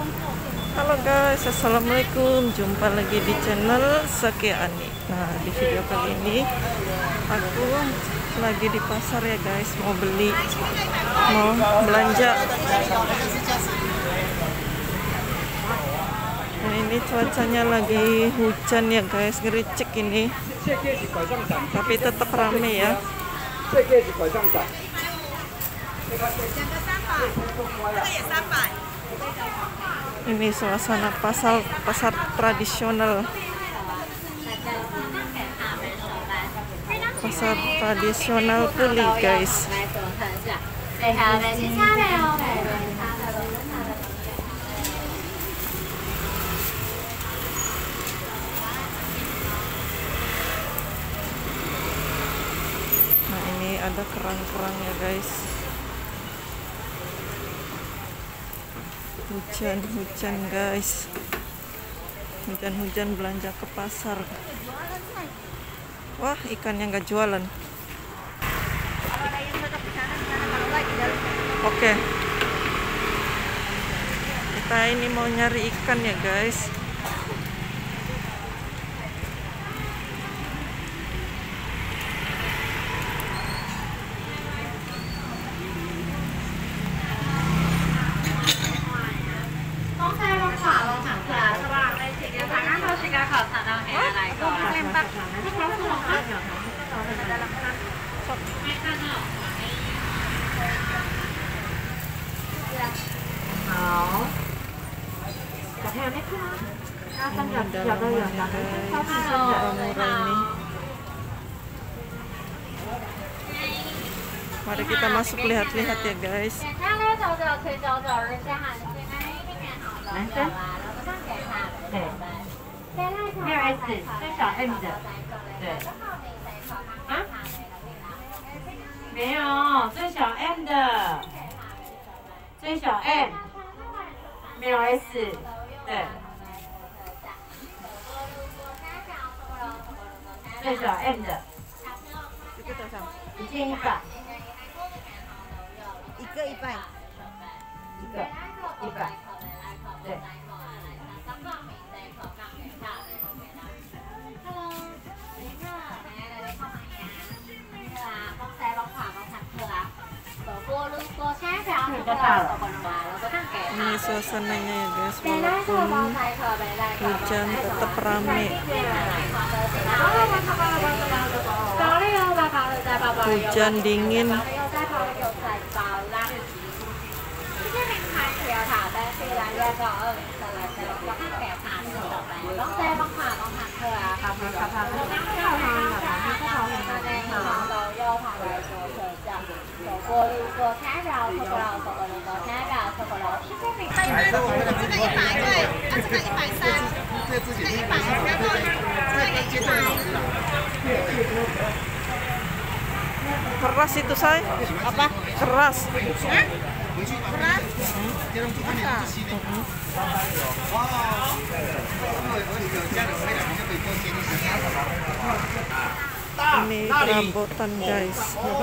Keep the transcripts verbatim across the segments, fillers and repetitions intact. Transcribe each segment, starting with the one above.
Halo guys, assalamualaikum. Jumpa lagi di channel Saki Ani. Nah, di video kali ini aku lagi di pasar ya guys, mau beli, mau belanja. Nah, ini cuacanya lagi hujan ya guys, ngericik ini. Tapi tetap rame ya. Ini suasana pasar pasar tradisional. Pasar tradisional Puli guys. Nah, ini ada kerang-kerang ya guys. Hujan-hujan guys, hujan-hujan belanja ke pasar. Wah, ikannya nggak jualan. Oke, kita ini mau nyari ikan ya guys. Mari kita masuk lihat-lihat ya guys. Ini suasananya ya guys, walaupun hujan tetap rame. Hujan dingin. Keras itu saya. Apa? Keras. Hah? Keras? Ini rambutan guys.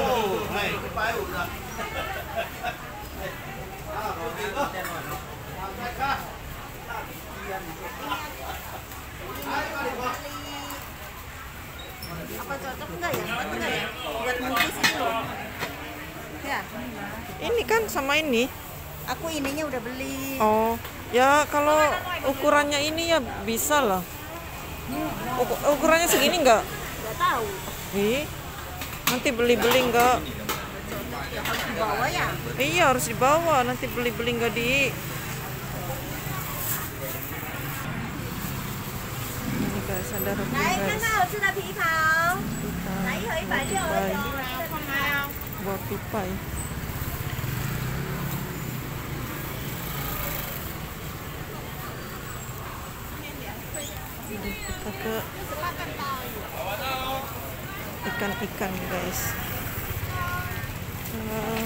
Apa cocok enggak ya? Enggak ya? Buat mungkis itu. Ya. Ini kan sama ini. Aku ininya udah beli. Oh, ya kalau ukurannya ini ya bisa lah. Uk ukurannya segini enggak? Enggak tahu. Ih, nanti beli-beli enggak? Ya harus dibawa ya. Iya, harus dibawa. Nanti beli-beli enggak di. Ini guys, ada roti guys. Buat tupai. Jadi kita ke ikan-ikan guys. Uh,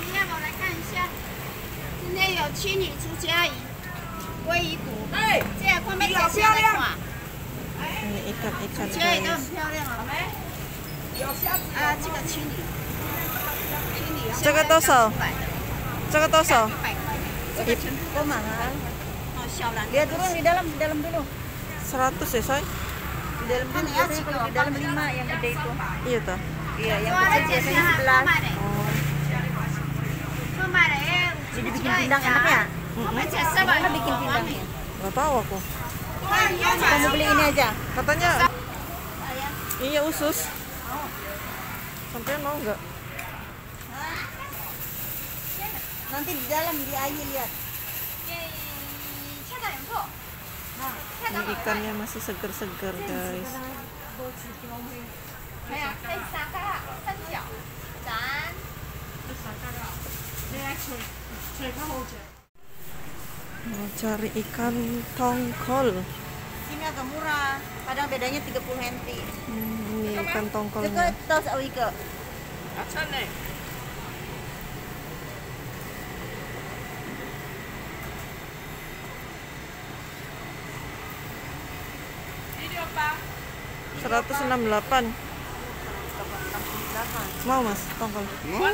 今天有青鱼、朱家鱼、鲑鱼骨，哎，这个看没好漂亮。 ini ikan-ikan 这也都很 guys. 漂亮哦。啊，这个青鱼，青鱼这个多少？这个多少？ 一百块。 这个全部都满了。 小蓝。 Dia turun di dalam, di dalam dulu. seratus ya, say? Di dalam dulu biasanya kalau di dalam lima yang gede itu. Iya tah. Iya, yang kecil biasanya sebelas. Oh. 说买的哎， Jadi bikin pindang enak ya? 我们解释吧。 Mana bikin pindangnya? Nggak tahu aku. Kamu beli ini aja. Katanya iya usus. Sampai mau nggak? Nanti di dalam di air lihat. 菜单有错。 Ini ikannya masih seger-seger, guys. 哎呀，哎，三个三角，咱。 Mau cari ikan tongkol. Sini agak murah. Kadang bedanya tiga puluh henti. Hmm, ini ikan Itu tongkolnya. tos awike. seratus enam puluh delapan. Mau mas tongkol? Ini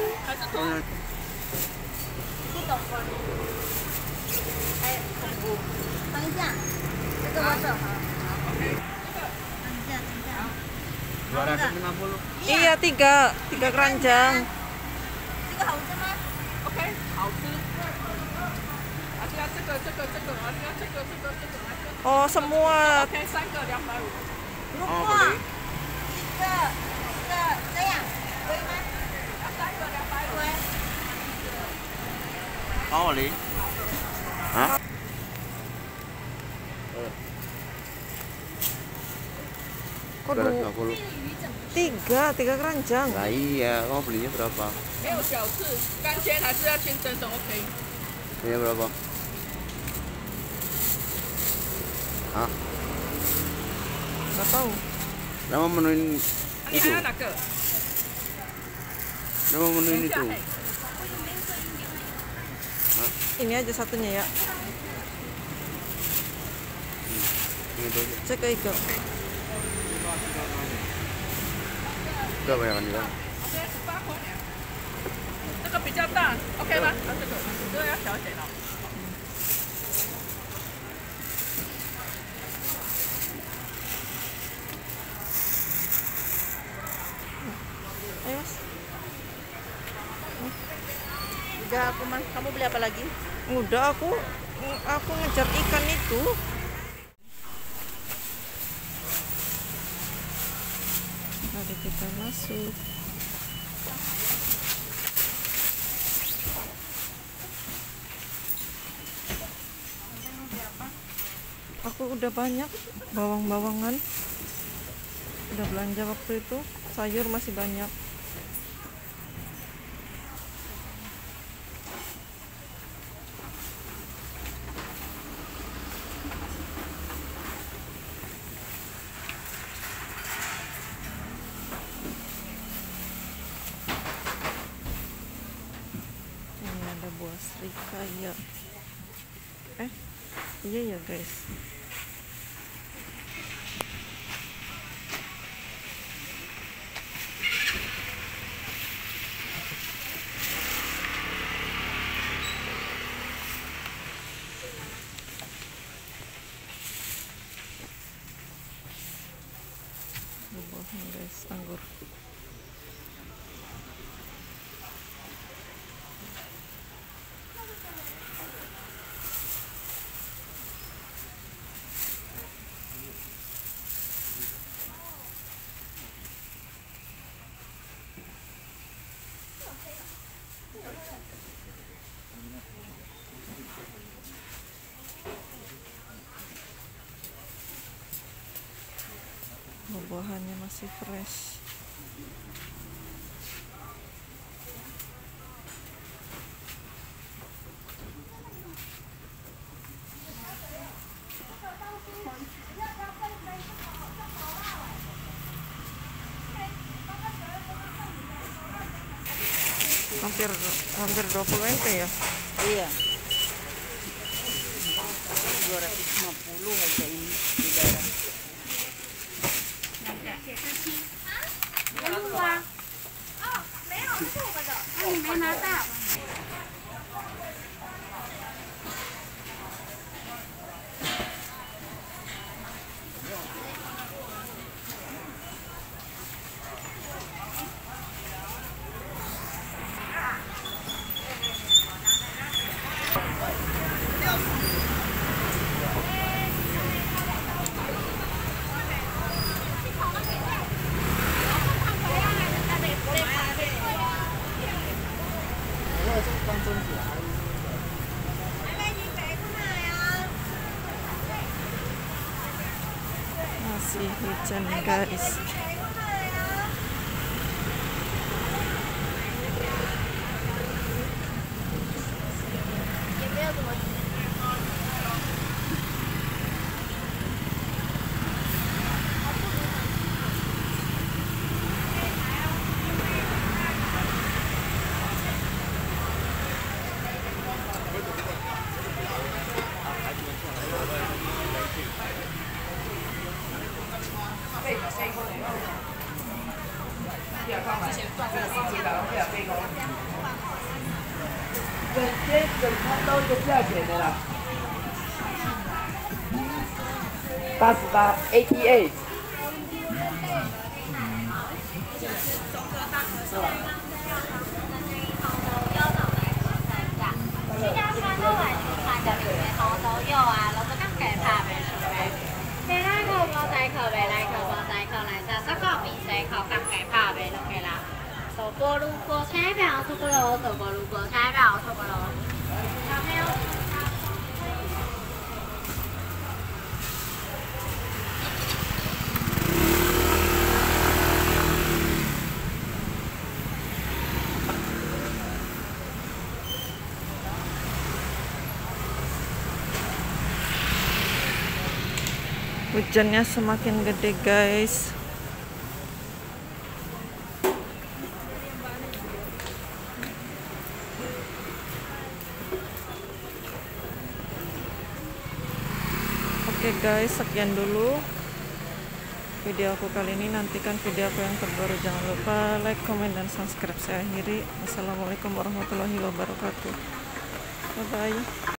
tongkol. Ayo, tunggu. Tangja. Itu botol. Tangja, tangja. dua ratus lima puluh. Iya tiga, tiga keranjang. Tiga hau吗? OK，好吃。而且要这个、这个、这个，而且要这个、这个、这个，来个。 Oh semua. OK，三个两百五。 Lupa. Tiga, tiga, sayang. Boleh mas? 三个两百五。 Mau li? Hah? Kok dua ratus du- lima puluh. tiga, tiga keranjang. Nah iya, kamu belinya berapa? 没有小刺，干煎还是要清蒸的 OK。 Belinya berapa? Hah? Nggak tahu. Nama menuin 你 itu? 还要哪个？ Nama menuin 等一下 itu? 嘿。 Ini aja satunya ya. Ini itu aja. Cek ke ikan. Udah banyak kan juga. 这十八块两。这个比较大 ，OK 吗？啊，这个，这个要小一点哦。 Ayo mas. Udah aku mas. Kamu beli apa lagi? Udah aku aku ngejar ikan itu. Mari kita masuk. Aku udah banyak bawang-bawangan. Udah belanja waktu itu. Sayur masih banyak. Ini ada buah serikaya. Eh, iya ya guys. Buahnya guys, anggur. Buah-buahannya masih fresh. Hampir hampir dua puluh ente ya. Iya. dua ratus lima puluh aja ini di daerah. 没录啊？哦，没有是我的，那你没拿到。 Masih hujan guys. 整天整餐都一个价钱的啦，八十八 ，eighty eight。 依家餐都係全飯入面嘅好多肉啊，攞咗金雞扒俾佢哋。其他個個仔佢俾嚟，佢個仔佢嚟就十個面仔佢金雞扒俾佢啦。手锅路過車票出個咯，手锅路過車票出個咯。有沒有？ Hujannya semakin gede guys. Oke guys, sekian dulu video aku kali ini. Nantikan video aku yang terbaru. Jangan lupa like, comment, dan subscribe. Saya akhiri. Assalamualaikum warahmatullahi wabarakatuh. Bye bye.